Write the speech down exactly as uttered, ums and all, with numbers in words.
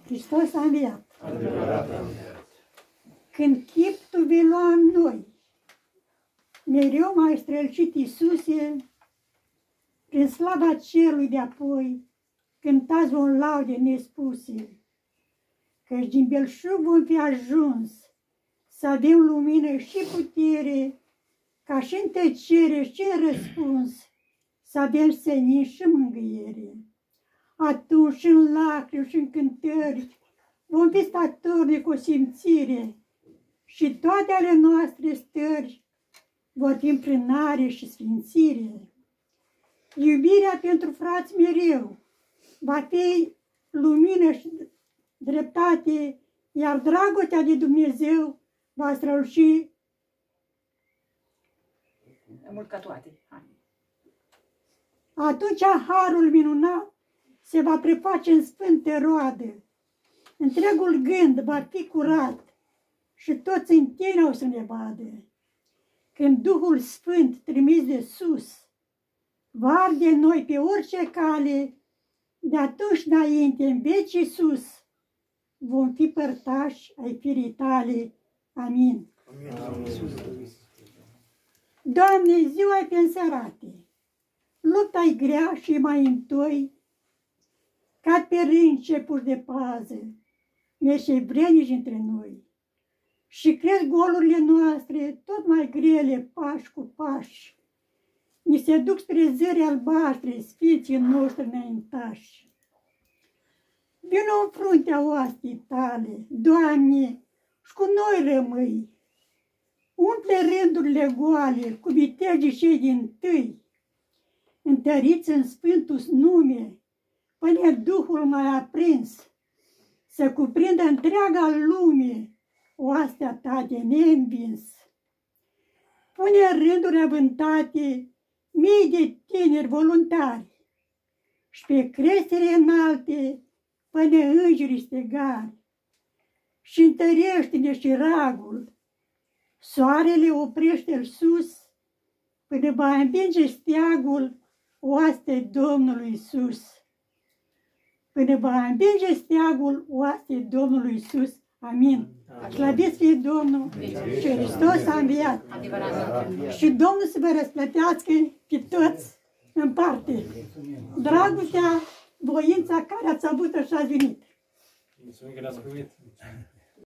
Hristos a înviat. Când chip tu vei lua în noi, mereu m-ai strălucit, Iisuse, prin slava cerului de-apoi, cântați vom laude nespuse, căci din belșug vom fi ajuns să avem lumină și putere, ca și în tăcere și în răspuns, să avem senin și mângâiere. Atunci și în lacrimi și în cântări vom fi statorni cu simțire și toate ale noastre stări vor fi împrânare și sfințire. Iubirea pentru frați mereu va fi lumină și dreptate, iar dragostea de Dumnezeu va străluci mult ca toate. Atunci harul minunat se va preface în sfântă roadă. Întregul gând va fi curat și toți în tine o să ne vadă. Când Duhul Sfânt trimis de sus va arde noi pe orice cale, de atunci înainte, în vecii sus, vom fi părtași ai firii tale. Amin. Amin. Doamne, ziua-i pe înserate, lupta-i grea și mai întoi, cad pe rând cepuși de pază, meșei vrenici între noi. Și cresc golurile noastre tot mai grele, pași cu pași, ni se duc spre zări albastre, sfinții noștri înaintași. Vino în fruntea oastii tale, Doamne, și cu noi rămâi. Umple rândurile goale cu vitejii cei dintâi, întăriți în sfântul nume, până Duhul mai aprins, să cuprindă întreaga lume oastea ta de neînvins. Pune în rânduri avântate mii de tineri voluntari și pe creștere înalte până îngerii stegari și întărește-ne și ragul. Soarele oprește-l sus până va învinge steagul oastei Domnului Iisus. Până va învinge steagul oastei Domnului Iisus. Amin. Slăviți fie Domnul și Hristos a înviat. Și Domnul să vă răsplătească pe toți în parte. Dragostea, voința care ați avut-o și ați venit. Mulțumim că ne-ați primit.